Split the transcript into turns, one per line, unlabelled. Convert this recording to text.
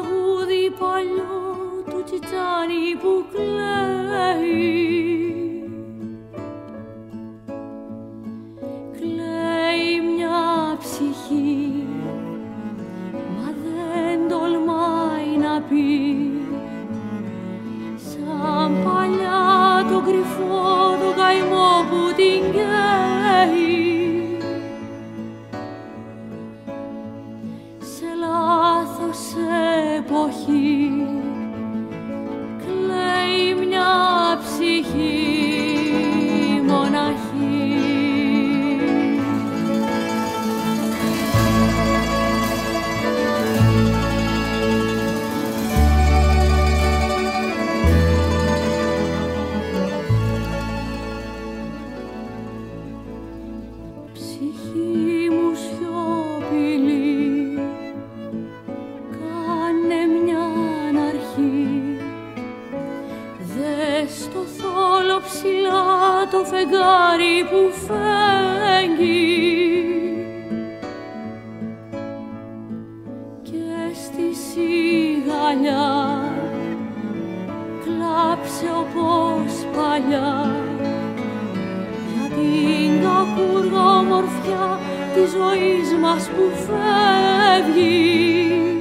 τραγούδι παλιό του Τσιτσάνι που κλαίει. Κλαίει μια ψυχή, μα δεν τολμάει να πει, σαν παλιά τον κρυφό τον καημό που την καίει. Σε λάθος εποχή κλαίει μια ψυχή μοναχή. Ψυχή μου σιωπηλή, κάνε μια αρχή. Δες το θόλο ψηλά το φεγγάρι που φέγγει, και στη σιγαλιά κλάψε όπως παλιά, για την κακούργα ομορφιά της ζωής μας που φεύγει.